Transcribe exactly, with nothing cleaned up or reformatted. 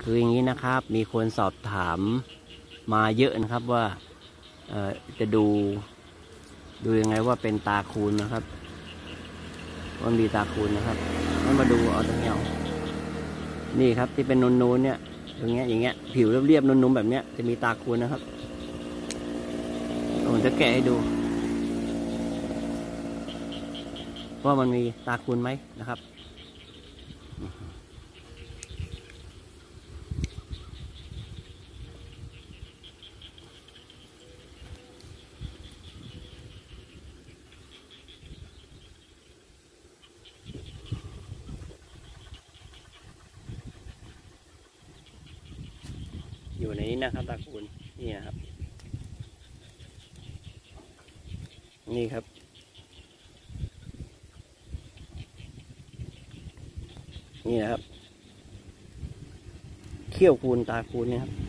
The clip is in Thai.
คืออย่างนี้นะครับมีคนสอบถามมาเยอะนะครับว่าเอ่อจะดูดูยังไงว่าเป็นตาคูณนะครับว่ามีตาคูณนะครับให้มาดูเอาตรงนี้เอานี่ครับที่เป็นนูนๆเนี่ยตรงเนี้ยอย่างเงี้ยผิวเรียบๆนุ่มๆแบบเนี้ยจะมีตาคูณนะครับผมจะแกะให้ดูว่ามันมีตาคูณไหมนะครับอยู่ในนี้นะครับตาคูณนี่นะครับนี่ครับนี่นะครับเขี้ยวคูณตาคูณเนี่ยครับ